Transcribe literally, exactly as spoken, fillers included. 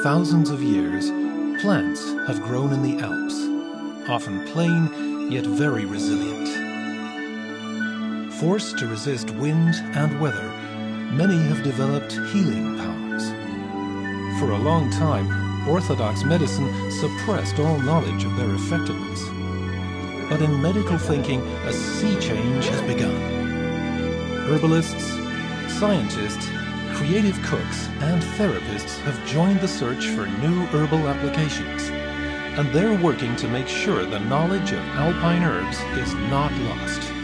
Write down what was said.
thousands of years, plants have grown in the Alps, often plain yet very resilient. Forced to resist wind and weather, many have developed healing powers. For a long time, orthodox medicine suppressed all knowledge of their effectiveness. But in medical thinking, a sea change has begun. Herbalists, scientists, creative cooks, and therapists have joined the search for new herbal applications, and they're working to make sure the knowledge of Alpine herbs is not lost.